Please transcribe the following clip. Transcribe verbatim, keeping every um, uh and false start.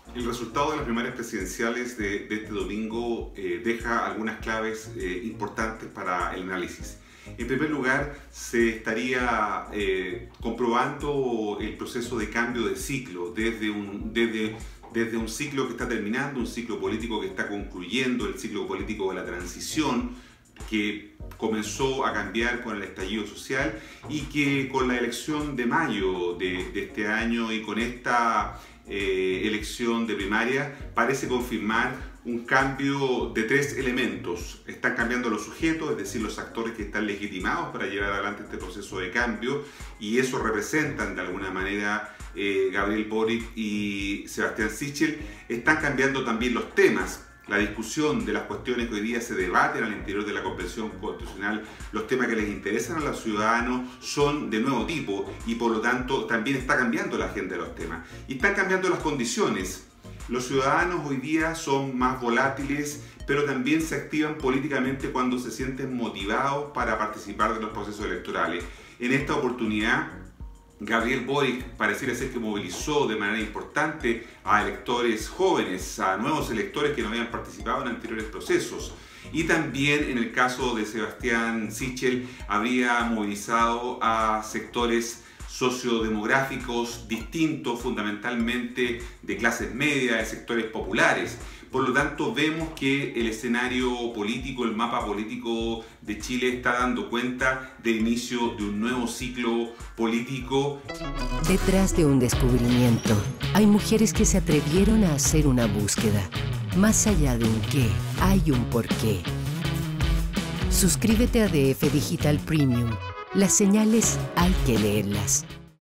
El resultado de las primarias presidenciales de, de este domingo eh, deja algunas claves eh, importantes para el análisis. En primer lugar, se estaría eh, comprobando el proceso de cambio de ciclo desde un, desde, desde un ciclo que está terminando, un ciclo político que está concluyendo, el ciclo político de la transición, que comenzó a cambiar con el estallido social y que con la elección de mayo de, de este año y con esta eh, elección de primaria parece confirmar un cambio de tres elementos. Están cambiando los sujetos, es decir, los actores que están legitimados para llevar adelante este proceso de cambio, y eso representan de alguna manera eh, Gabriel Boric y Sebastián Sichel. Están cambiando también los temas. La discusión de las cuestiones que hoy día se debaten al interior de la Convención Constitucional, los temas que les interesan a los ciudadanos son de nuevo tipo y por lo tanto también está cambiando la agenda de los temas. Y están cambiando las condiciones. Los ciudadanos hoy día son más volátiles, pero también se activan políticamente cuando se sienten motivados para participar de los procesos electorales. En esta oportunidad, Gabriel Boric pareciera ser que movilizó de manera importante a electores jóvenes, a nuevos electores que no habían participado en anteriores procesos. Y también en el caso de Sebastián Sichel habría movilizado a sectores sociodemográficos distintos, fundamentalmente de clases medias, de sectores populares. Por lo tanto, vemos que el escenario político, el mapa político de Chile está dando cuenta del inicio de un nuevo ciclo político. Detrás de un descubrimiento, hay mujeres que se atrevieron a hacer una búsqueda. Más allá de un qué, hay un porqué. Suscríbete a D F Digital Premium. Las señales hay que leerlas.